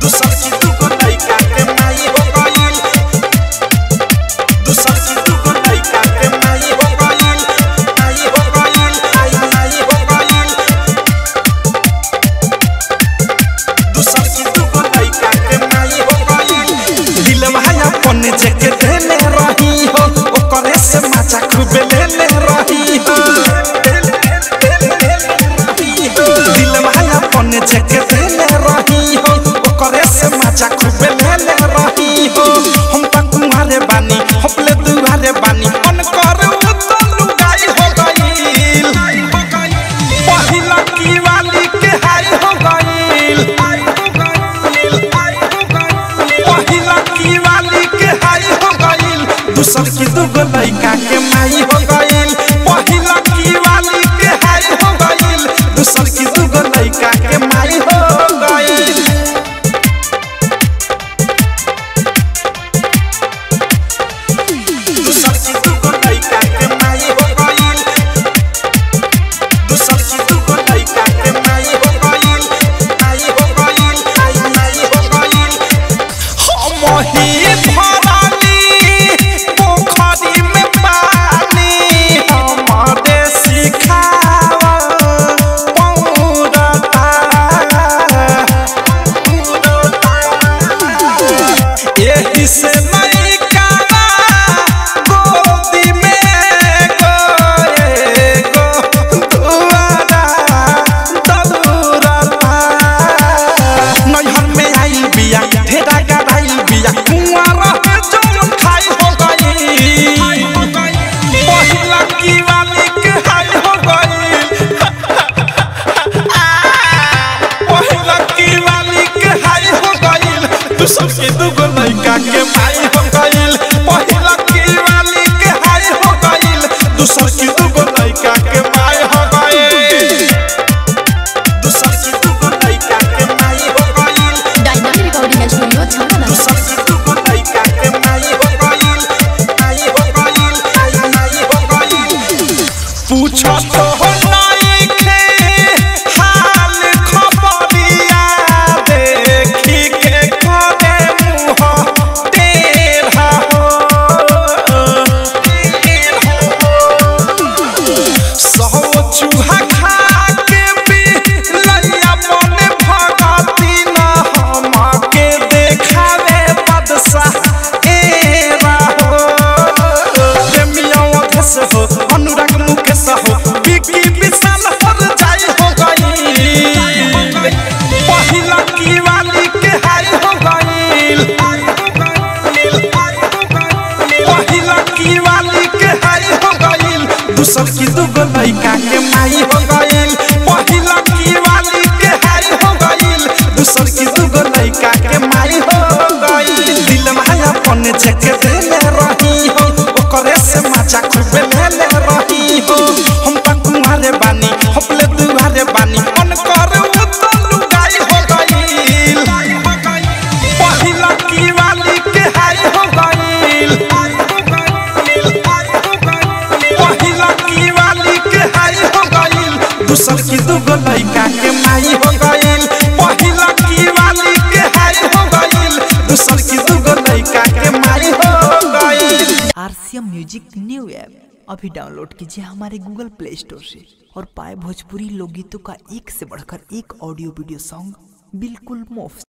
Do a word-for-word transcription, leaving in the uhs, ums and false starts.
दूसर की दुगो लइका के माई हो गइल दूसर की दुगो लइका के माई हो गइल माई हो गइल आई माई हो गइल दूसर की दुगो लइका के माई हो गइल दिल भाया पन जेके देले रही हो ओकरे से माचा खूबे लेले रही हो दिल भाया पन जेके देले रही हो ओकरे से माचा खूबे लेले रही हो हम त कुंवारे बानी हपले दुआरे बानी मन कर तो लुगाई हो गइल पहिला की वाली के हाय हो गइल पहिला की वाली के हाय हो गइल दूसर की दुगो लइका के माई हो गइल पहिला की वाली के हाय हो गइल दूसर की दुगो लइका के माई हो गइल दूसर की दुगो लइका के माई हो गइल दूसर की दुगो लइका के माई हो गइल माई हो गइल आई माई हो गइल हम ही भरानी पोखरी में पानी हमरे सिखावा पौरता एही से लइका गोदी में गोए गो दुआरा दौड़ता नैहर में आइल बिया ढेरा गड़ाइल बिया कुंवारा है जौन खाई हो गइल पहिला की वाली के हाय हो गइल पहिला की वाली के हाय हो गइल दूसर की दुगो लइका के माई हो गइल पहिला की वाली के हाय हो गइल दूसर की दुगो लइका के माई हो गइल दूसर की दुगो लइका के माई हो गइल डायनामिक रिकॉर्डिंग स्टूडियो छाना दूसर की दुगो लइका के माई हो गइल माई हो गइल आई माई हो गइल पूछो तो हो नइखे हाल खबरिया देखी के कोने मुंह तेरा हो सौ चूहा खा के भी लइया मन भगती न हमके देखावे बदसा एरा हो प्रेमिया अधस हो अनुराग मुकेश हो बिकी विशाल हर जाई हो गइल पहिला की वाली के हाय हो गइल पहिला की वाली के हाय हो गइल दूसर की दुगो लइका के माई हो गइल पहिला की वाली के हाय हो गइल दूसर की दुगो लइका के माई हो गइल दिल माया पन जेके देले रही हो ओकरे से माचा खूबे लेले रही हो हम त कुंवारे बानी हपले दुआरे बानी मन कर तो लुगाई हो गइल पहिला की वाली के हाय हो गइल पहिला की वाली के हाय हो गइल दूसर की दुगो लइका के माई हो गइल पहिला की वाली के हाय हो गइल दूसर की दुगो लइका के माई हो गइल आरसीएम म्यूजिक न्यू ऐप अभी डाउनलोड कीजिए हमारे गूगल प्ले स्टोर से और पाए भोजपुरी लोकगीतों का एक से बढ़कर एक ऑडियो वीडियो सॉन्ग बिल्कुल मुफ्त।